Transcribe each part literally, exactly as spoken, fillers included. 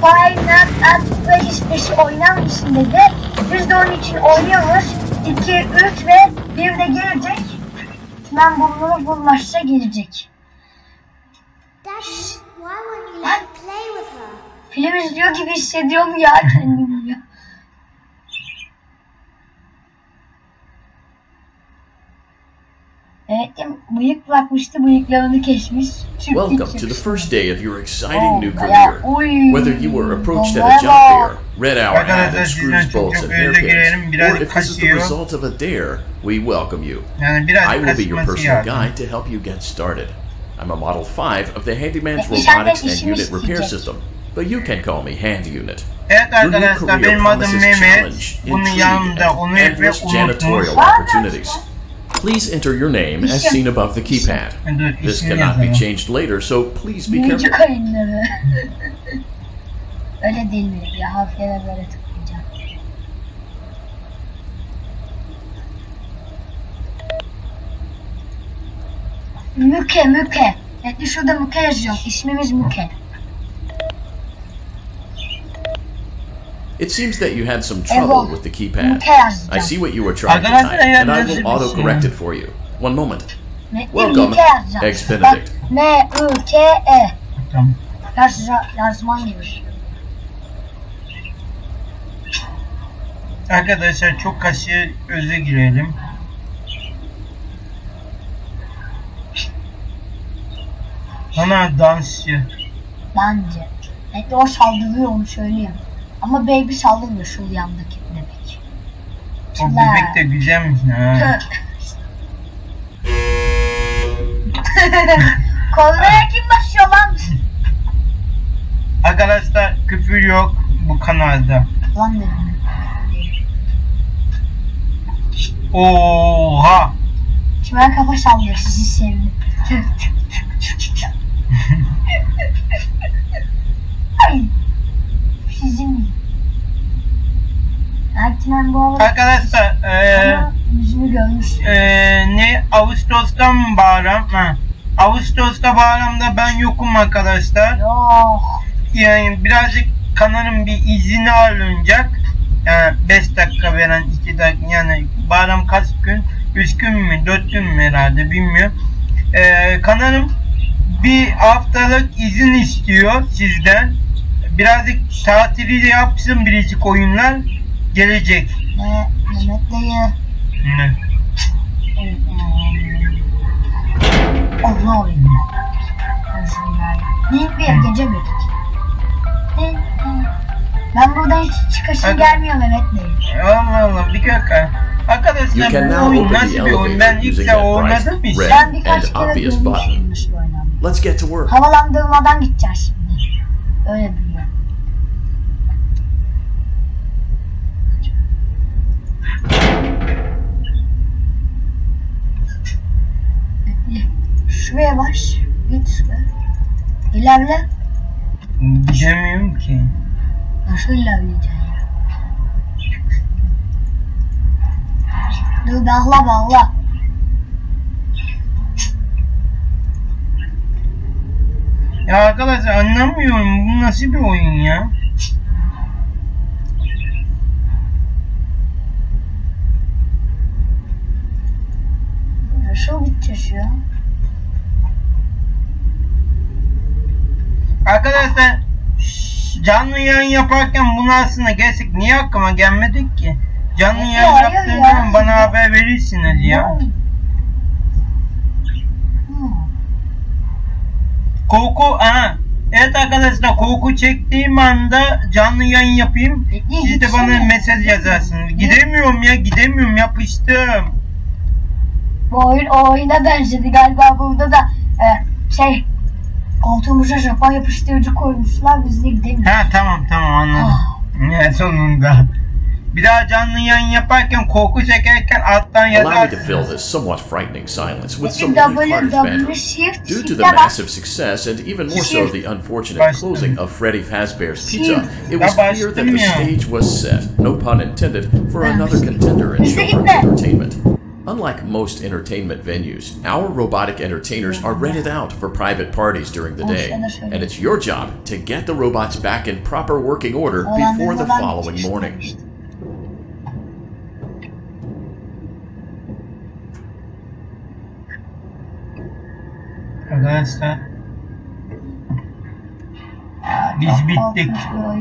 Five Nights at Freddy's beşi oynar mısın dedi. Biz de onun için oynuyoruz. iki, üç ve bir de gelecek. Ben bunu bulmazsa gelecek. Lan, film izliyor gibi hissediyorum ya kendimi ya. Evet, bıyık bırakmıştı, bıyıklarını kesmiş. Welcome to the first day of your exciting new career. Whether you were approached at a job fair, read our ad and screws bolts and hairpins, or if this is the result of a dare, we welcome you. I will be your personal guide to help you get started. I'm a Model five of the Handyman's Robotics and Unit Repair System, but you can call me Hand Unit. Evet arkadaşlar, benim adım Mehmet. Bunun yanında onu ve janitorial opportunities. Please enter your name as seen above the keypad. This cannot be changed later, so please be careful. Öyle değil mi? Ya harflere böyle tıklayacağım. Müke, Müke. Evet, şurada Müke yazıyor. İsmimiz Müke. It seems that you had some trouble with the keypad. I see what you were trying to type, and I will auto-correct it for you. One moment. Welcome, Eggs Benedict. M-I-K-E. Yazman gibi. Arkadaşlar çok kasıyor, öze girelim. Ana dansçı. Bence. Evet, o saldırıyor, onu söyleyeyim. Ama baby saldırmıyor, şu yandaki bebek. O bebek de güzelmiş ha. Kollara kim basıyor lan? Arkadaşlar küfür yok bu kanalda. Lan dedim. Oha! Şimdi ben kafa sallıyor, sizi sevdim. Ay! Sizin Ertmen bu arada arkadaşlar eee yüzünü görmüş. Eee ne Ağustos'ta mı bayram? Ha. Ağustos'ta bayramda ben yokum arkadaşlar. Yok. Yani birazcık kanalın bir izini alınacak. Yani beş dakika veren iki dakika, yani bayram kaç gün? üç gün mü dört gün mü herhalde bilmiyorum. Eee kanalım bir haftalık izin istiyor sizden. Birazcık tatili de yapsın, biricik oyunlar gelecek. Ne? Mehmet dayı. Ne? Allah oyunu. Büyük bir gece bir. Ben buradan hiç çıkışım gelmiyor Mehmet dayı. Allah Allah, bir dakika. Arkadaşlar bu oyun nasıl bir oyun? Ben ilk de oynadım bir şey. Ben birkaç kere görmüştüm şu oyunu. Let's get to work. Havalandırmadan gideceğiz şimdi. Öyle bir yer. Şuraya baş. Git şuraya. İlerle. Gidemiyorum ki. Nasıl ilerleyeceksin ya? Dur bağla bağla. Ya arkadaşlar anlamıyorum, bu nasıl bir oyun ya? Nasıl gideceğiz ya? Arkadaşlar canlı yayın yaparken bunu aslında gerçek niye aklıma gelmedik ki? Canlı yayın yaptığım zaman bana haber verirsiniz ya. Korku, aha. Evet arkadaşlar, korku çektiğim anda canlı yayın yapayım. Siz de bana mesaj yazarsınız. Gidemiyorum ya, gidemiyorum, yapıştım. Bu oyun o oyuna benzedi galiba, burada da e, şey koltuğumuza Japon yapıştırıcı koymuşlar, biz de gidemiyoruz. Ha tamam tamam anladım. Ya sonunda. Bir daha canlı yayın yaparken, korku çekerken alttan yazar. Allow me to fill this somewhat frightening silence with some light-hearted banter. Due to the massive success and even more so the unfortunate closing of Freddy Fazbear's Pizza, it was clear that the stage was set, no pun intended, for another contender in Showtime Entertainment. Unlike most entertainment venues, our robotic entertainers are rented out for private parties during the day, and it's your job to get the robots back in proper working order before the following morning. Arkadaşlar biz bittik.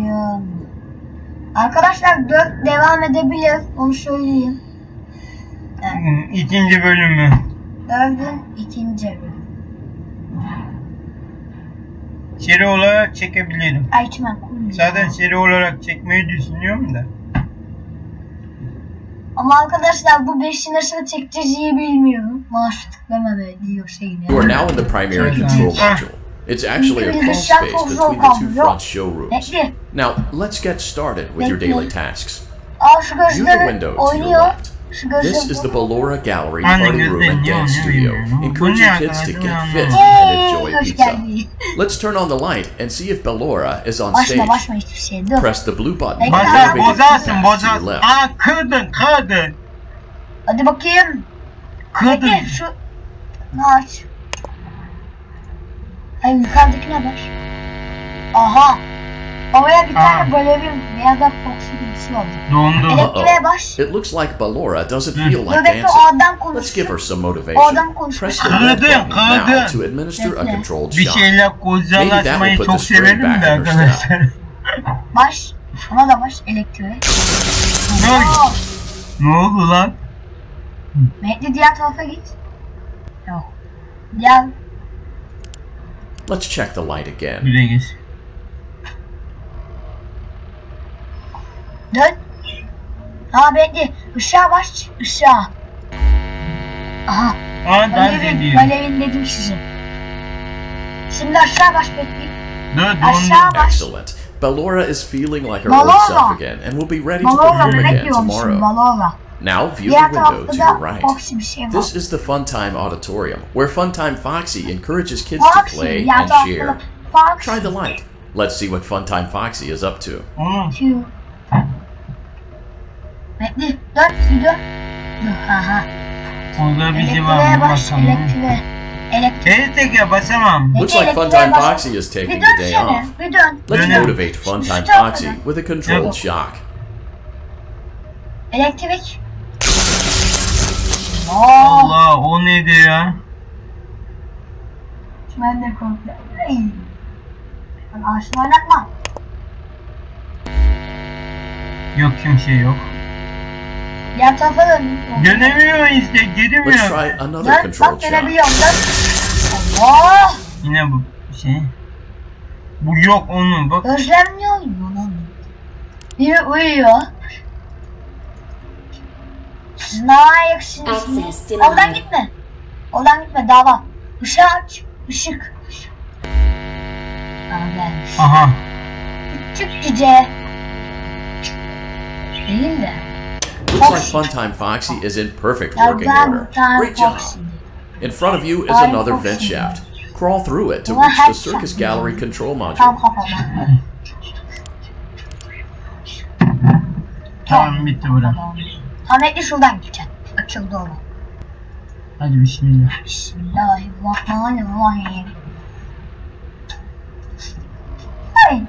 Arkadaşlar dört devam edebilir, onu söyleyeyim. Evet. İkinci bölümü. Dördün ikinci bölümü. Seri olarak çekebilirim. Ayçmen. Zaten seri olarak çekmeyi düşünüyorum da. Ama arkadaşlar bu beşi nasıl çekeceğizi bilmiyorum. Maaş tıklama ve diyor şeyini. You are now in the primary control module. It's actually a crawl space between the two front showrooms. Now, let's get started with your daily tasks. View the window to your left. This is the Ballora Gallery Party Room and Dance Studio, encouraging kids to get fit and enjoy pizza. Let's turn on the light and see if Ballora is on stage. Press the blue button to elevate the Bozarsın, keypad to bozarsın. your left. Aa, kırdın, kırdın. Hadi bakayım. Kırdın. Peki şu... Aç. Hayır, yukarıdakine bak. Aha. Oraya bir tane görevim ya da Foxy bir şey oldu. Dondu. Elektriğe baş. It looks like Ballora doesn't feel like Buradaki o dancing. adam Let's konuşsun. give her some O motivation. adam konuşsun. Press the left Kırdı, button now kırdı. to administer a controlled Bir shock. şeyler kozyalaşmayı put çok the string severim back de in her arkadaşlar. Baş. Ona da baş. Elektriğe. Ay. Ne oldu lan? Mehdi diğer tarafa git. Yok. Diğer. Let's check the light again. Güle geç. Dön. Ha Mehdi. Işığa baş. Işığa. Aha. Aa, dans Galevin, ediyor. galevin dedim size. Şimdi aşağı baş Mehdi. Dur, Aşağı dondu. baş. Excellent. Ballora is feeling like her Ballora. old self again and will be ready to Balora perform bebek again diyormuşum. tomorrow. Balora. Now view the Diğer window tarafta to da your right. Foxy bir şey var. This is the Funtime Auditorium, where Funtime Foxy encourages kids Foxy, to play diğer and tarafta share. da Foxy. Try the light. Let's see what Funtime Foxy is up to. Onu. Şu. Mehdi dön. Bir dön. Dur. Aha. Orada bizi var Elektriğe mı baş. bakalım. Elektriğe. Elektriğe. Geri tekrar basamam. Looks like Funtime Foxy is Bir taking the day dönsene. off. Bir dön. Let's Dönem. motivate Funtime Stop. Foxy with a controlled shock. Elektrik. Oo. Allah, o neydi ya? Ben de komple. Ben ağaçını oynatmam. Yok, kimse yok. Diğer tarafa dön. Dönemiyor işte, Let's girmiyor. try another Dön. controlled Bak shock. dönebiliyorum. Dön. Allah. Yine bu şey. Bu yok onun bak. Gözlemliyor mu lan? Biri uyuyor. Siz ne ayaksınız? Oradan gitme. Oradan gitme, dava. Işığı aç. Işık. Aa gelmiş. Aha. Küçük cüce. Değil de. Looks like Funtime Foxy is in perfect Ya working ben order. bir tane Great job. Foxy. In front of you is Ay, another Foxy. vent shaft. Crawl through it to Ama reach the her circus şey- gallery control Tam module. kafama. Tamam, bitti bura. Ahmetli şuradan gideceksin. Açıldı oğlum. Hadi bismillah. Bismillahirrahmanirrahim. Ay.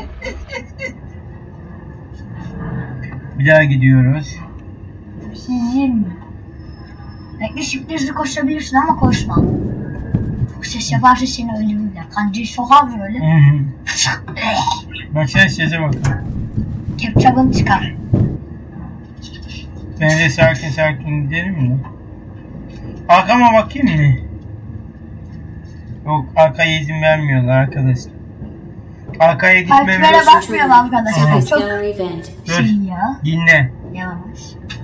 Bir daha gidiyoruz. Sizin. Bekle şimdi hızlı koşabilirsin ama koşma. Bu ses yaparsa seni öldürürler. Kancayı sokar böyle. Hı hı. Bak sen sese bak. Kepçabını çıkar. Ben de sakin sakin gidelim mi? Arkama bakayım mı? Yok, arkaya izin vermiyorlar arkadaşlar. Arkaya gitmemiz Kalplere bakmıyorum arkadaşlar. Aha. Çok Dur, şey ya. dinle. Yavaş.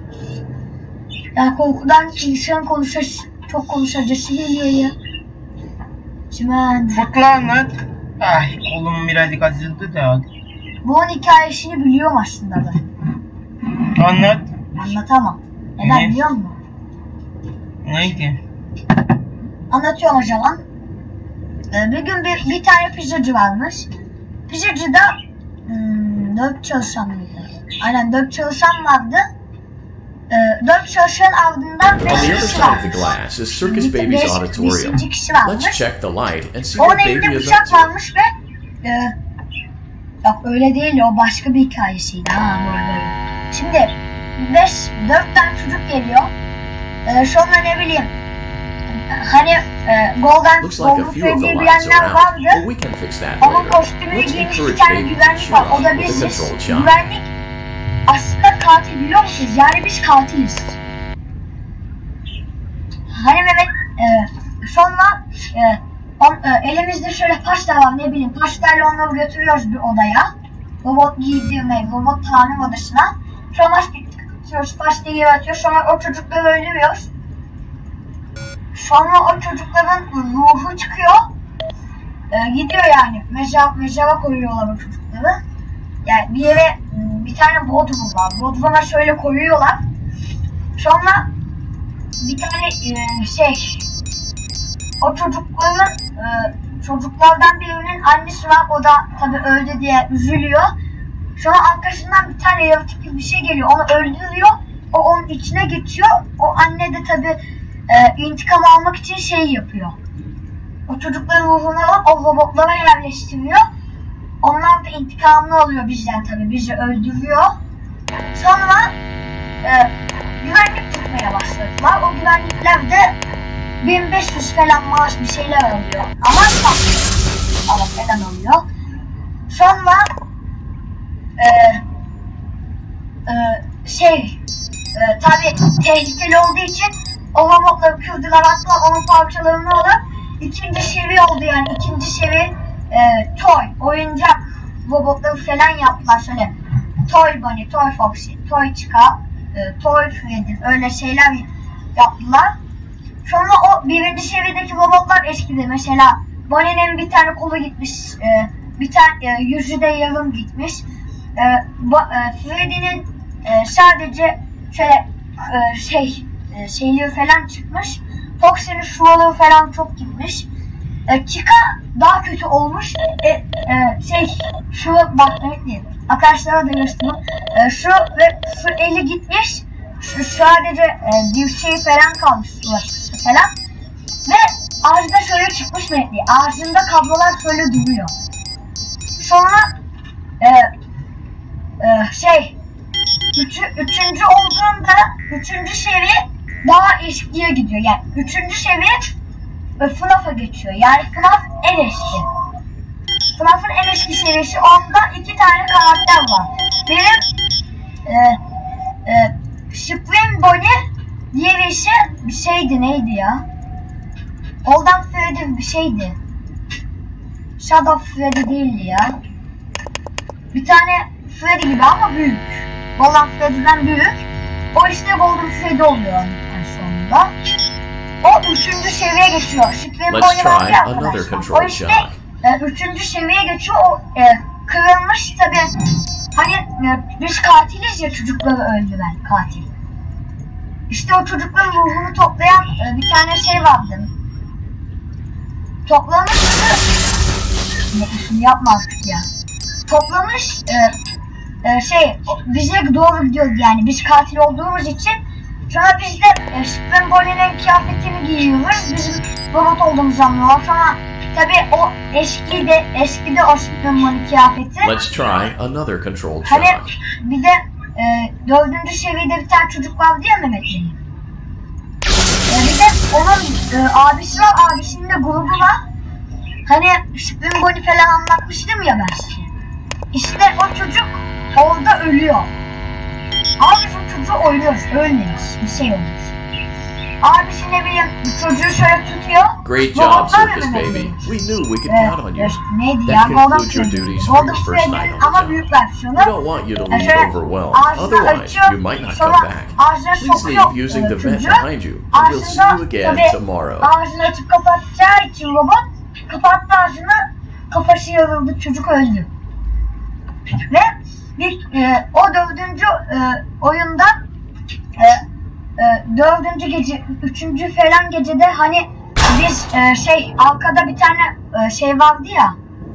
Ya korkudan insan konuşa, çok konuşacası geliyor ya. Çimen. Fırtlan lan. Ay, kolum birazcık acıldı da. Bunun hikayesini biliyorum aslında ben. Anlat. Anlatamam. Neden Ne? biliyor musun? Neydi? Anlatıyorum o zaman. Ee, bir gün bir, bir tane pizzacı varmış. Pizzacıda hmm, dört çalışan mıydı? Aynen dört çalışan vardı. e, dört çalışan ardından On the beş other kişi side of the varmış. glass is Circus Baby's auditorium. beşinci kişi varmış. Let's check the light and see Onun what Baby elinde is up bıçak to. varmış ve e, yok öyle değil, o başka bir hikayesiydi. Ha, böyle. Şimdi beş dört tane çocuk geliyor. E, sonra ne bileyim hani e, Golden Looks like a Golden few of the Freddy lights diyenler are out, vardı. but we can fix that Onun later. kostümünü Let's giymiş bir encourage tane Baby to güvenlik show var. O da off with a biziz. controlled shot. Güvenlik aslında katil, biliyor musunuz? Yani biz katiliz. Hani Mehmet e, sonra e, on, e, elimizde şöyle paşta var, ne bileyim paştayla onları götürüyoruz bir odaya. Robot giydirmeyi, robot tamir odasına. Sonra gidiyoruz, paştayı yaratıyor. Sonra o çocukları öldürüyoruz. Sonra o çocukların ruhu çıkıyor. E, gidiyor yani. Mezara, mezara koyuyorlar o çocukları. Yani bir yere bir tane bodrum var. Bodruma şöyle koyuyorlar. Sonra bir tane e, şey o çocukların e, çocuklardan birinin annesi var, o da tabi öldü diye üzülüyor. Sonra arkasından bir tane yaratık gibi bir şey geliyor, onu öldürüyor, o onun içine geçiyor. O anne de tabi e, intikam almak için şey yapıyor, o çocukların ruhunu alıp o robotlara yerleştiriyor. Onlar da intikamını alıyor bizden, tabi bizi öldürüyor. Sonra e, güvenlik tutmaya başladılar. O güvenlikler de bin beş yüz falan maaş bir şeyler alıyor. Ama ama falan alıyor. Sonra e, e, şey e, tabi tehlikeli olduğu için o robotları kırdılar, attılar, onun parçalarını alıp ikinci seviye oldu, yani ikinci seviye e, toy, oyuncak robotları falan yaptılar, şöyle Toy Bunny, Toy Foxy, Toy Chica, e, Toy Freddy, öyle şeyler yaptılar. Sonra o birinci seviyedeki robotlar eskidi. Mesela Bonnie'nin bir tane kolu gitmiş, e, bir tane e, yüzü de yarım gitmiş. E, e, Freddy'nin e, sadece şöyle e, şey e, şeyleri falan çıkmış. Foxy'nin şuraları falan çok gitmiş. E, Chica daha kötü olmuş. E, e, şey şu bak evet, arkadaşlara da göstereyim. E, şu ve şu eli gitmiş. Şu sadece e, bir şey falan kalmış, ulaşması falan. Ve ağzında şöyle çıkmış renkli. Ağzında kablolar şöyle duruyor. Sonra e, e, şey üç, üçüncü olduğunda üçüncü seviye daha eskiye gidiyor. Yani üçüncü seviye e, F NAF'a geçiyor. Yani F NAF en eski. F NAF'ın en eski seviyesi, onda iki tane karakter var. Benim e, e, Supreme Bonnie diye bir şey, bir şeydi, neydi ya? Golden Freddy bir şeydi. Shadow Freddy değildi ya. Bir tane Freddy gibi ama büyük. Golden Freddy'den büyük. O işte Golden Freddy oluyor en sonunda. O üçüncü seviyeye geçiyor. Supreme Bonnie var ya arkadaşlar. O işte e, üçüncü seviyeye geçiyor. O e, kırılmış tabi. Hani e, biz katiliz ya, çocukları öldüren katil. İşte o çocukların ruhunu toplayan e, bir tane şey vardı. Toplamıştı. Ne işini yapma artık ya. Toplamış e, e, şey bize doğru gidiyordu, yani biz katil olduğumuz için. Sonra biz de e, Supreme Bonnie'nin kıyafetini giyiyoruz. Bizim robot olduğumuzu anlıyorlar. Sonra tabi o eski de eski de o Supreme Bonnie kıyafeti. Let's try another controlled shot. Hani bir de e, dördüncü seviyede bir tane çocuk vardı ya, Mehmet'in. E, bir de onun e, abisi var, abisinin de grubu var. Hani Supreme Bonnie falan anlatmıştım ya ben size. İşte o çocuk orada ölüyor. Ama biz o çocuğu oynuyoruz, ölmeyiz, bir şey olmuş. Abisi ne bileyim çocuğu şöyle tutuyor. Great job, Circus Baby. We knew we could count on you. Neydi ya? That concludes your duties for your first night on the ama job. büyük versiyonu. We don't want you to leave overwhelmed. Otherwise, you might not come back. Please leave using the vent behind you, and we'll see you again tomorrow. Ağzını açıp kapatacağı için robot kapattı ağzını, kafası yarıldı, çocuk öldü. Ve bir, e, o dördüncü e, oyunda e, e, dördüncü gece, üçüncü falan gecede hani biz e, şey arkada bir tane e, şey vardı ya,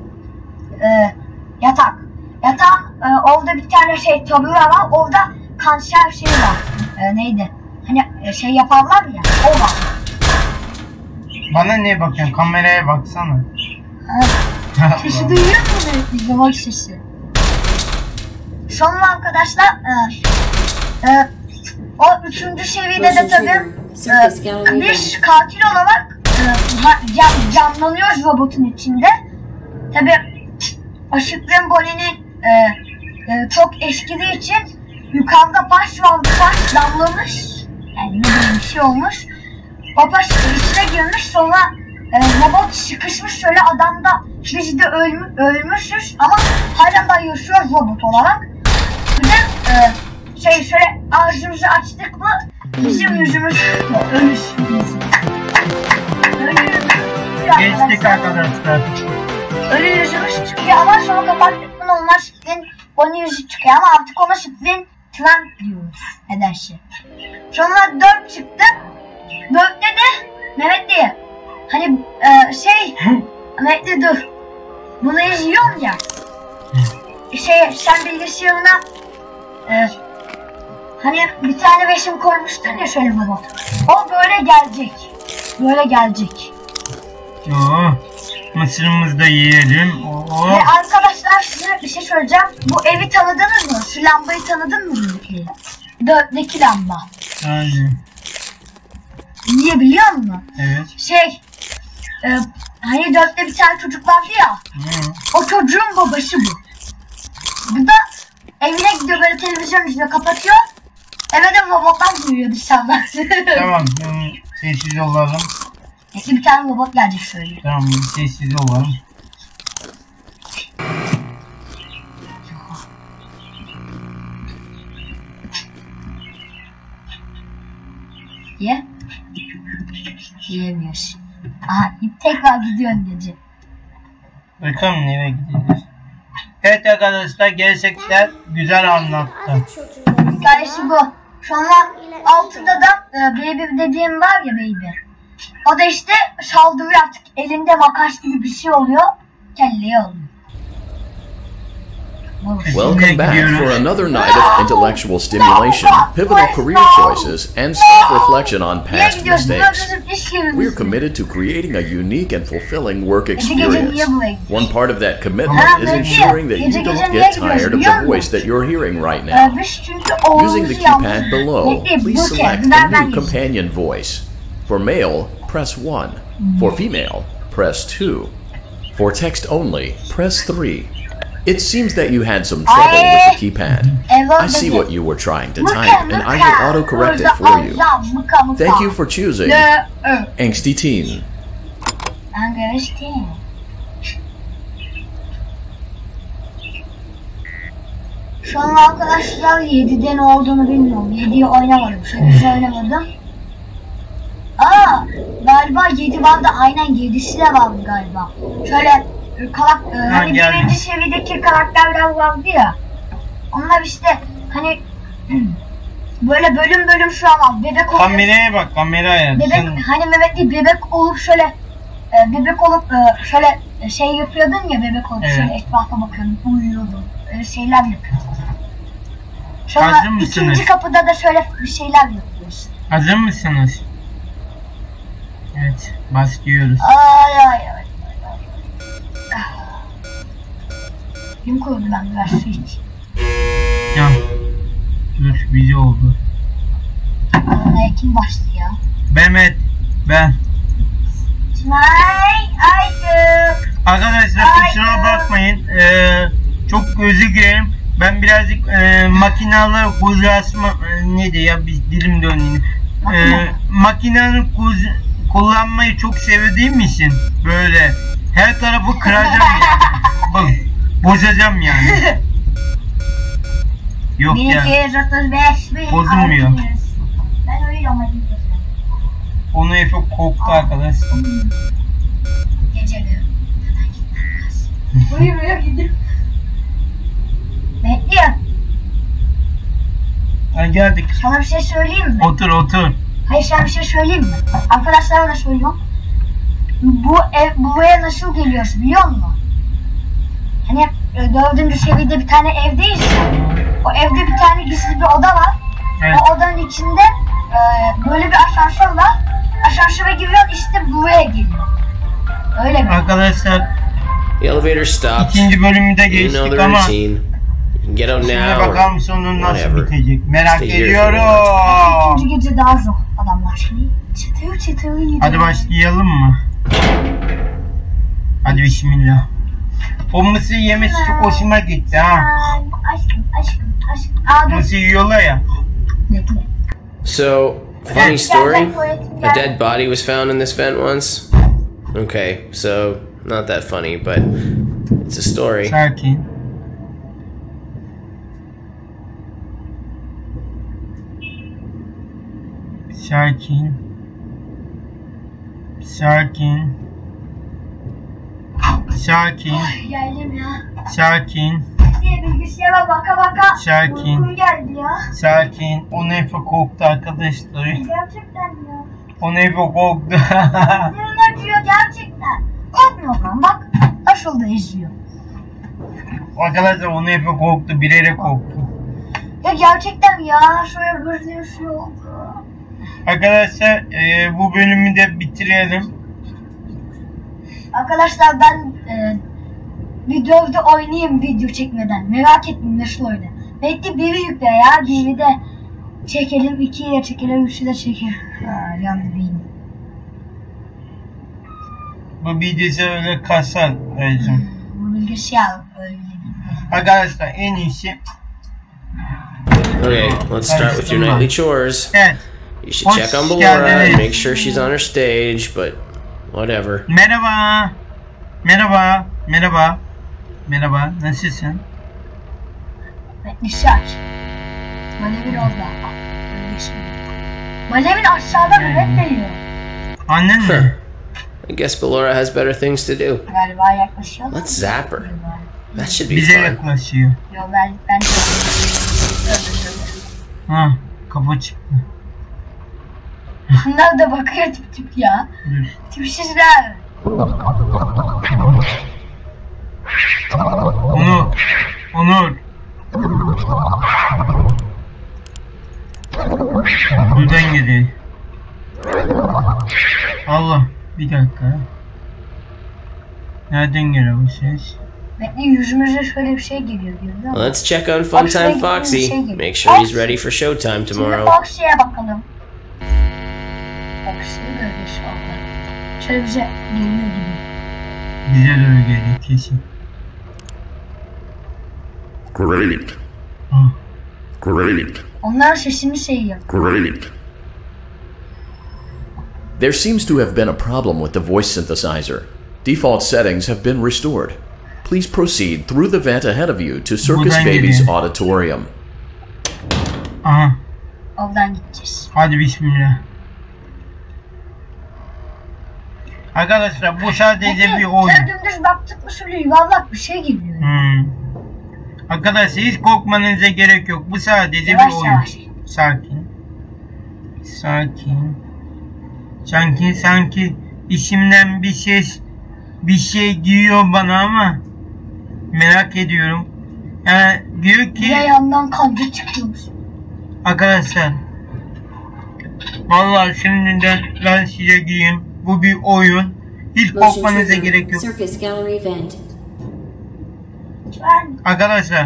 e, yatak. Yatağın e, orada bir tane şey tabure var, orada kanser şey var. e, neydi? Hani e, şey yaparlar ya, o var. Bana ne bakıyorsun? Kameraya baksana. Ha. Sesi duyuyor musun? İzlemek sesi. Sonra arkadaşlar e, e, o üçüncü seviyede de tabii e, biz katil olarak e, can, canlanıyoruz robotun içinde. Tabii Aşık Bonnie'nin e, e, çok eskidiği için yukarıda baş vardı, baş damlamış. Yani ne bileyim bir şey olmuş. O baş içine girmiş, sonra e, robot sıkışmış şöyle, adamda biz de ölmü, ölmüşüz ama hala da yaşıyoruz robot olarak. Bir de e, şey şöyle ağzımızı açtık mı bizim yüzümüz ölmüş. Geçtik arkadaşlar. Ölü yüzümüz çıkıyor ama sonra kapattık mı normal Şıklin Bonnie yüzü çıkıyor ama artık ona Şıklin Trump diyoruz nedense. Sonra dört çıktı. dörtte de Mehmetli hani e, şey Mehmetli dur. Bunu izliyorum ya. Şey sen bilgisayarına e, hani bir tane resim koymuştun ya şöyle robot. O böyle gelecek. Böyle gelecek. Oo, mısırımızı da yiyelim. Oo. Ve arkadaşlar size bir şey söyleyeceğim. Bu evi tanıdınız mı? Şu lambayı tanıdın mı? Dörtteki lamba. Aynen. Niye biliyor musun? Evet. Şey e, hani dörtte bir tane çocuk vardı ya. Hı. O çocuğun babası bu. Bu da evine gidiyor, böyle televizyon izliyor, kapatıyor. Eve de robotlar duyuyor dışarıdan. Tamam, sessiz olalım. Peki bir tane robot gelecek şöyle. Tamam, sessiz olalım. Ye. Yiyemiyorsun. Aha, tekrar gidiyorsun gece. Bakalım nereye gideceğiz. Evet arkadaşlar, gerçekten güzel anlattı. Hikayesi bu. Sonra altıda da e, baby dediğim var ya, baby. O da işte saldırıyor artık. Elinde makas gibi bir şey oluyor. Kelleye oluyor. Welcome back for another night of intellectual stimulation, pivotal career choices, and self-reflection on past mistakes. We are committed to creating a unique and fulfilling work experience. One part of that commitment is ensuring that you don't get tired of the voice that you're hearing right now. Using the keypad below, please select a new companion voice. For male, press one. For female, press two. For text only, press three. It seems that you had some trouble with the keypad. I see what you were trying to type, and I will auto-correct it for you. Thank you for choosing Angsty Teen. Angsty Teen. Şu an arkadaşlar yedide ne olduğunu bilmiyorum. yediyi oynamadım. Şöyle oynamadım. Aa, galiba yedi vardı. Aynen yedisi de vardı galiba. Şöyle karak, e, hani birinci seviyedeki karakterler vardı ya. Onlar işte hani böyle bölüm bölüm şu an var. Bebek olup kameraya bak, kameraya. Bebek Sen... hani Mehmet değil, bebek olup şöyle e, bebek olup e, şöyle şey yapıyordun ya, bebek olup evet. Şöyle etrafa bakıyordun, uyuyordun. Öyle şeyler yapıyordun. Sonra ikinci kapıda da şöyle bir şeyler yapıyorsun. Hazır mısınız? Evet, başlıyoruz. Ay ay ay. Kim koydu ben biraz su iç. Ya, dur, video oldu. Anaya kim başladı ya? Mehmet, ben. Ay, aydık. Arkadaşlar kusura bakmayın, ee, çok özür dilerim. Ben birazcık e, makinalı kuzasma e, neydi ya, biz dilim dönüyor. E, makinalı kuz kullanmayı çok sevdiğim için böyle her tarafı kıracağım yani. Bak, bozacağım yani. Yok ya. Bozulmuyor. Ben öyle ama onu Efe korktu arkadaşlar. Geceleri. Uyumuyor gidiyor. Bekliyor. Ha, geldik. Sana bir şey söyleyeyim mi? Otur otur. Hayır, sana bir şey söyleyeyim mi? Arkadaşlar da söylüyorum. Bu ev buraya nasıl geliyorsun biliyor musun? Hani dördüncü seviyede bir tane evdeyiz ya. O evde bir tane gizli bir oda var. Evet. O odanın içinde e, böyle bir asansör var. Asansöre giriyor işte buraya geliyor. Öyle mi? Arkadaşlar The elevator stopped. ikinci bölümü de You know geçtik the ama routine. You can get out şimdi now bakalım or sonu nasıl whatever. bitecek. Merak Stay here if you ediyorum. İkinci gece daha zor adamlar şimdi. Çıtır çıtır gidiyor. Hadi başlayalım mı? Hadi bismillah. O mısır yemesi çok hoşuma gitti ha. Aşkım aşkım aşkım. Aa dur. Mısır yiyorlar ya. Bekle. So, funny story. A dead body was found in this vent once. Okay, so not that funny, but it's a story. Sakin. Sakin. Sakin. Sakin. Ay, geldim ya. Sakin. Diye bilgisayara baka baka. Sakin. Uykum geldi ya. Sakin. O Nefe korktu arkadaşlar. Gerçekten ya. O Nefe korktu. Canım acıyor gerçekten. Korkmuyor lan bak. Nasıl da izliyor. Arkadaşlar o Nefe korktu. Bilerek korktu. Ya gerçekten ya. Şöyle böyle şey oldu. Arkadaşlar e, bu bölümü de bitirelim. Arkadaşlar ben e, bir dövde oynayayım video çekmeden. Merak ettim nasıl oyna. Belki biri yükle ya. Biri de çekelim. ikiyi de çekelim. Üçü de çekelim. Ha, yandı benim. Bu bilgisayar öyle kasar. Özüm. Bu bilgisayar öyle. Arkadaşlar en iyisi. Okay, let's start with your nightly chores. Evet. You should check on Ballora and make sure she's on her stage, but whatever. Merhaba. Merhaba. Merhaba. Merhaba. Nasılsın? Reşat. Malevin orada. Malevin aşağıda mı bekliyor? Annen mi? I guess Ballora has better things to do. Galiba yaklaşıyor. Let's zap her. That should be Bize fun. yaklaşıyor. Yo ben ben Ha, kapı çıktı. Bunlar da bakıyor tip tip ya. Dur. Tipsizler. Onur. Onur. Buradan gidiyor. Allah. Bir dakika. Nereden geliyor bu ses? Bekle yüzümüze şöyle bir şey geliyor görüyor musun? Let's check on Funtime Foxy. Make sure he's ready for showtime Şimdi tomorrow. Foxy'ye bakalım. Foxy böyle şu anda. Şöyle bize geliyor gibi. Bize doğru geliyor kesin. Great. Ah. Great. Onların sesini şey yap. Great. There seems to have been a problem with the voice synthesizer. Default settings have been restored. Please proceed through the vent ahead of you to Circus Buradan Baby's geliyor. auditorium. Aha. Oradan gideceğiz. Hadi bismillah. Arkadaşlar bu sadece bir oyun. Sen dümdüz baktık mı şöyle yuvarlak bir şey geliyor. Hmm. Arkadaşlar hiç korkmanıza gerek yok. Bu sadece Yavaş bir oyun. yavaş. Sakin. Sakin. Sanki sanki işimden bir ses bir şey diyor bana ama merak ediyorum. Yani diyor ki Bir yandan kanca çıkıyormuş. arkadaşlar vallahi şimdiden ben size diyeyim bu bir oyun. Hiç Motion korkmanıza trigger. gerek yok. Circus gallery event. Ben Arkadaşlar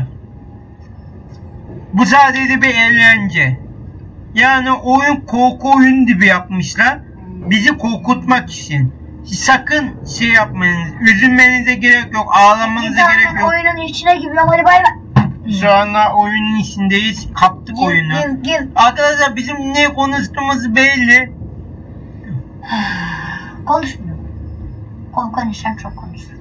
bu sadece bir eğlence. Yani oyun korku oyun gibi yapmışlar. Bizi korkutmak için. Sakın şey yapmayın. Üzülmenize gerek yok. Ağlamanıza gerek ben yok. oyunun içine giriyorum hadi bay bay. Şu anda oyunun içindeyiz. Kaptık Gir oyunu. gir gir. Arkadaşlar bizim ne konuştuğumuz belli. Konuşmuyor. Korkan insan çok konuşuyor.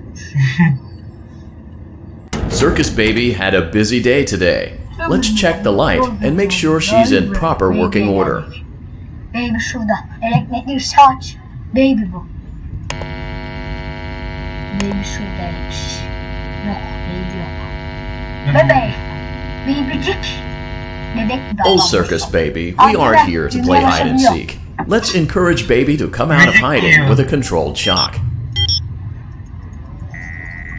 Circus Baby had a busy day today. Let's check the light and make sure she's in proper working order. Baby şurada. Elektrikli saç. Baby bu. Baby şuradaymış. Yok baby yok. Bebek. Bebecik. Bebek gibi Oh, adam. Circus Baby, we aren't here to play hide and seek. Let's encourage Baby to come out of hiding with a controlled shock.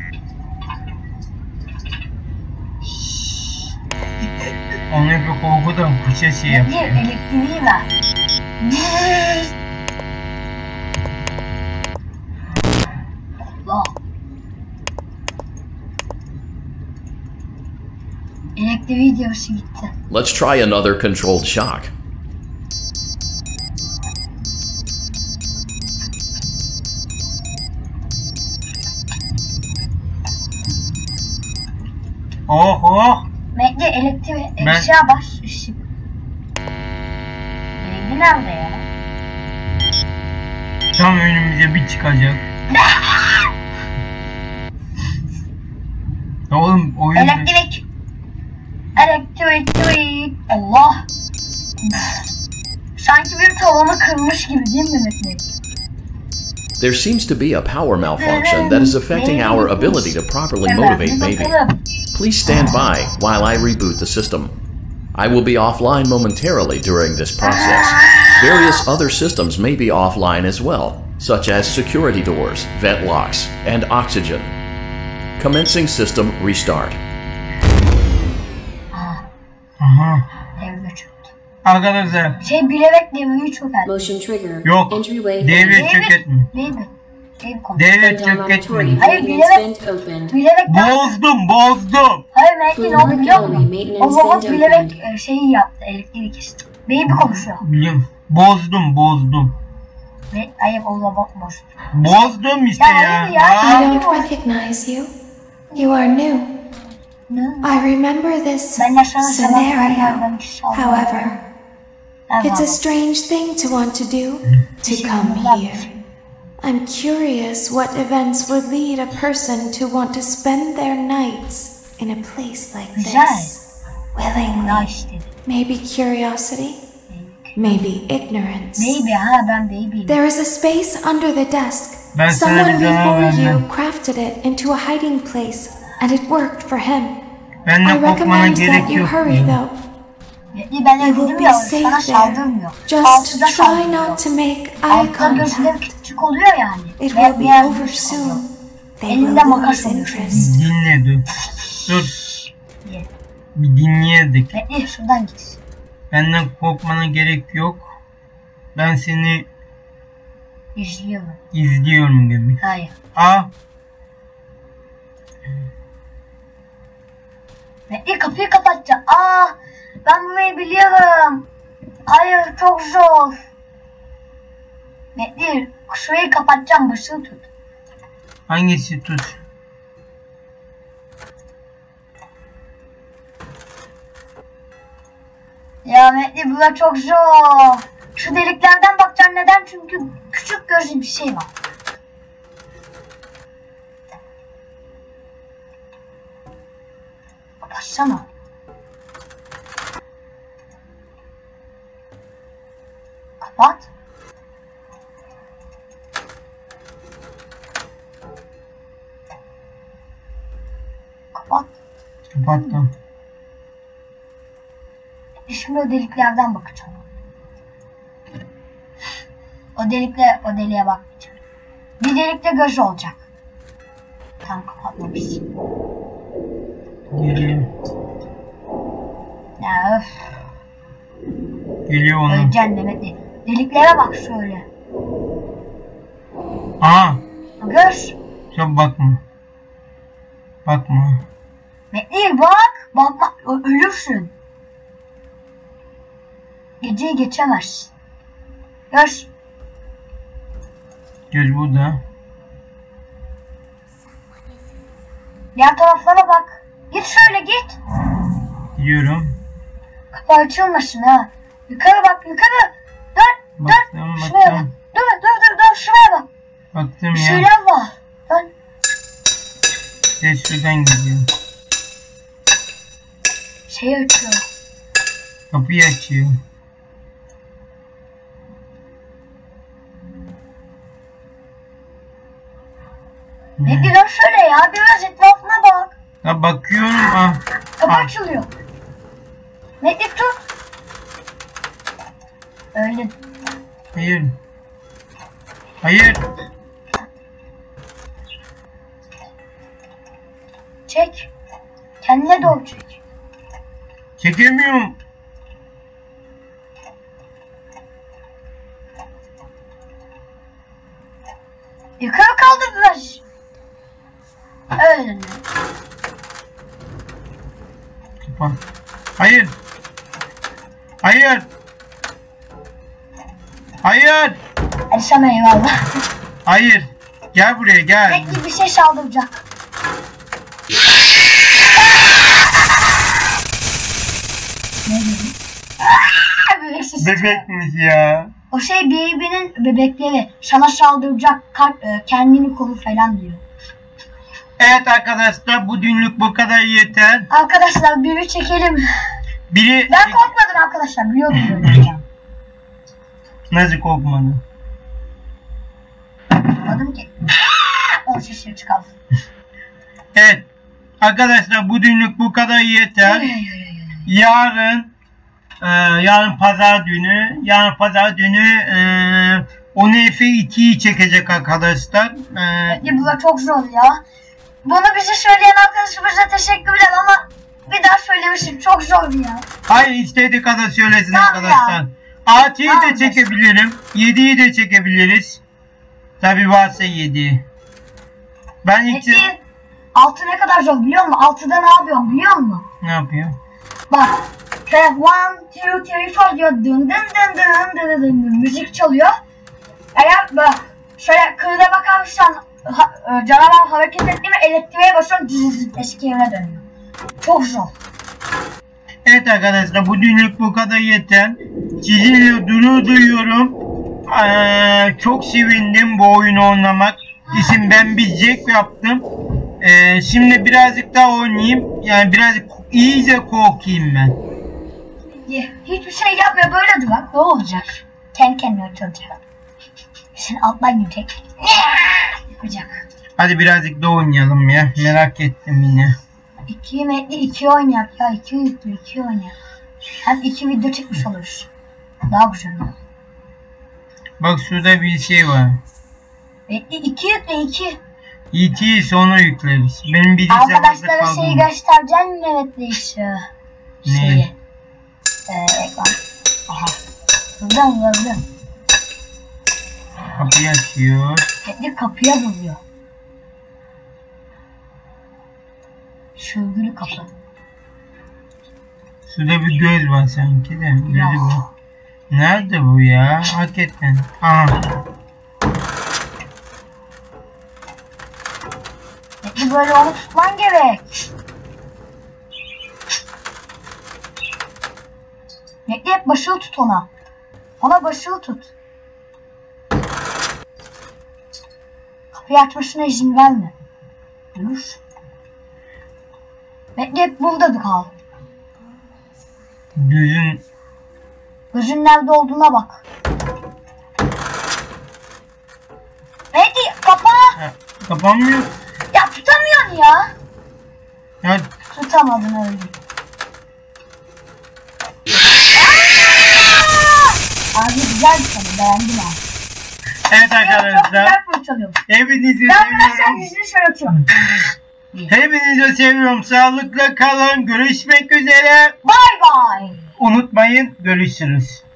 Onu bir korkut Oradan kuşa şey yap. Mehdi elektriği ver. Allah. Elektriği diyorsa gitti. Let's try another controlled shock. Oh oh. Mehdi elektriği, Ben- eşya baş, ışık. Mehdi nerede ya? Tam önümüze bir çıkacak. Oğlum oyun... Elektrik. Elektrik. Allah. Sanki bir tavanı kırmış gibi değil mi Mehdi? There seems to be a power malfunction that is affecting our ability to properly motivate Baby. Please stand by while I reboot the system. I will be offline momentarily during this process. Various other systems may be offline as well, such as security doors, vent locks, and oxygen. Commencing system restart. Aha. Devre çöktü. Arkadaşlar. Şey bilerek devreyi çökertti. Motion trigger. Yok. Entryway. Devre çöketme. Değil mi? Değil mi? Devre Down laboratory. çöketme. Hayır, Maintenance bilerek- vent opened. Bilerek Bozdum bozdum. Hayır Mehdi ne oldu biliyor musun? Maintenance O robot vent bilerek opened. e, şeyi yaptı, elektriği kesti. Baby konuşuyor. Biliyorum. Bozdum bozdum. Ve hayır o robot boş. Bozdum işte Ya ya. hayır ya. Aa, I don't recognize you. You are new. Ne? I remember this Ben yaşanan scenario. sabahlardan inşallah. However, Evet. it's a strange thing to want to do, to come here. I'm curious what events would lead a person to want to spend their nights in a place like Güzel. this. Willingly. Nice dedi. Maybe curiosity, maybe ignorance. Baby ha ben baby'yim. There is a space under the desk. Ben sana Someone bir daha before you vermem. crafted it into a hiding place, and it worked for him. I Benden korkmana recommend gerek that you yok. hurry though. Mehdi ben You will dedim be ya safe sana there. saldırmıyor. Just Altıda try saldırıyor. not to make eye Altta gözleri contact. küçük oluyor yani. It Ve will be biraz over küçük oluyor. soon. They Elinde will makas lose oluyor. interest. Dinle dur. Dur. Ye. Bir dinleyedik. Mehdi şuradan git. Benden korkmana gerek yok. Ben seni İzliyorum. izliyorum gibi. Hayır. Aa. Mehdi kapıyı kapatacak. Aa ben burayı biliyorum. Hayır çok zor. Mehdi şurayı kapatacağım başını tut. Hangisi tut? Ya Mehdi bura çok zor. Şu deliklerden bakacaksın neden? Çünkü küçük gözlü bir şey var. Kapatsana. Kapat. Kapat. Kapattım. Şimdi o deliklerden bakacağım. O delikle o deliğe bakmayacağım. Bir delikte göz olacak. Tam kapatmamışsın. Geliyor. Ya öf. Geliyor onun. Öleceksin Mehmet'le. Deliklere bak şöyle. Aa. Göz. Sen bakma. Bakma. Mehmet'le bak. Bakma. Ö- ölürsün. Geceyi geçemezsin. Göz. Göz burada. Diğer taraflara bak. Git şöyle git. Gidiyorum. Kapı açılmasın ha. Yukarı bak yukarı. Dön. Baktım Dön. Şuraya bak. baktım. Dur dur dur dur şuraya bak. Baktım Bir ya. şeyler var. Dön. Ses şuradan geliyor. Şey açıyor. Kapıyı açıyor. Ne diyor şöyle ya biraz etrafına bak. Ya bakıyorum. Ah. Kapı Ah. açılıyor. Ne tut. Öldün. Hayır. Hayır. Çek. Kendine doğru çek. Çekemiyorum. Yukarı kaldırdılar. Öyle. Hayır. Hayır. Hayır. Erişem eyvallah. Hayır. Gel buraya gel. Bekle bir şey saldıracak. Ne dedim? Bebekmiş ya. O şey Baby'nin bebekleri sana saldıracak, kendini koru falan diyor. Evet arkadaşlar bu günlük bu kadar yeter. Arkadaşlar biri çekelim. Biri... Ben korkmadım arkadaşlar, biliyordum böyle. Nasıl korkmadın? Korkmadım ki. O şişe çıkalım. Evet. Arkadaşlar bu günlük bu kadar yeter. Yarın e, yarın pazar günü yarın pazar günü e, O N F ikiyi çekecek arkadaşlar. E, ya bu da çok zor ya. Bunu bize söyleyen arkadaşımıza teşekkürler ama bir daha söylemişim, çok zor ya. Hayır istediği kadar söylesin tamam arkadaşlar. Ya. altıyı tamam da çekebilirim. yediyi de çekebiliriz. Tabi varsa yedi. Ben ilk... Peki altı ne kadar zor biliyor musun? altıda ne yapıyorum biliyor musun? Ne yapıyor? Bak. one, two, three, four diyor. Dın dın dın dın dın dın dın. Müzik çalıyor. Eğer bak şöyle kırda bakarsan ha, canavar hareket etti mi elektriğe basıyorsun, düz eski yerine dönüyor. Çok zor. Evet arkadaşlar bu günlük bu kadar yeter. Sizinle gurur duyuyorum. Ee, çok sevindim bu oyunu oynamak. İsim ben bir Jack yaptım. Ee, şimdi birazcık daha oynayayım. Yani birazcık iyice korkayım ben. Hiçbir şey yapmıyor, böyle dur bak. Ne olacak? Kendi kendine açılacak. Sen alttan gidecek. Yapacak. Hadi birazcık da oynayalım ya. Merak ettim yine. iki metri iki oynayak ya. iki yüklü iki oynayak. Hem iki video çekmiş oluruz. Daha güzel olur. Bak şurada bir şey var. Metri iki yüklü iki. ikiyi sonra yükleriz. Benim bilgisayarda arkadaşlara şeyi göstereceğim mi Mehmet'le işi? Şeyi. Eee ekran. Aha. Buradan buradan. Kapıyı açıyor. Metri kapıya vuruyor. Şurgülü kapı. Şurada bir göz var sanki de. Gözü bu. Nerede bu ya? Hakikaten. Aha. Metri böyle onu tutman gerek. Metri hep başını tut ona. Ona başını tut. Kapıyı açmasına izin verme. Dur. Metri hep burada kal. Gözün... Gözün nerede olduğuna bak. Metri kapa. Ha, kapanmıyor. Ya tutamıyorsun ya. Ya Tutamadın öyle. Abi güzel bir şey, beğendim abi. evet arkadaşlar. Hepinizi Ben buna sen seviyorum. yüzünü şöyle açıyorum. Hepinizi seviyorum. Sağlıkla kalın. Görüşmek üzere. Bye bye. Unutmayın. Görüşürüz.